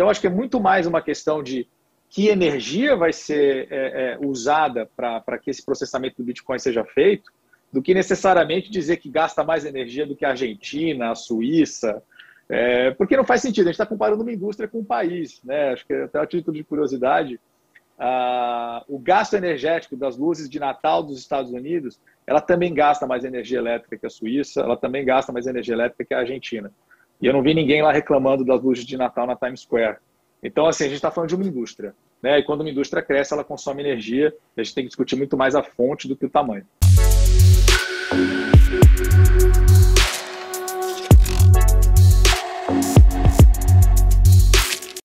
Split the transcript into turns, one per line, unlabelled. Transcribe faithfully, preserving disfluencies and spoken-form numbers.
Então, acho que é muito mais uma questão de que energia vai ser é, é, usada para que esse processamento do Bitcoin seja feito, do que necessariamente dizer que gasta mais energia do que a Argentina, a Suíça, é, porque não faz sentido. A gente está comparando uma indústria com um país, né? Acho que até a título de curiosidade, ah, o gasto energético das luzes de Natal dos Estados Unidos, ela também gasta mais energia elétrica que a Suíça, ela também gasta mais energia elétrica que a Argentina. E eu não vi ninguém lá reclamando das luzes de Natal na Times Square. Então, assim, a gente está falando de uma indústria, né? E quando uma indústria cresce, ela consome energia. A gente tem que discutir muito mais a fonte do que o tamanho.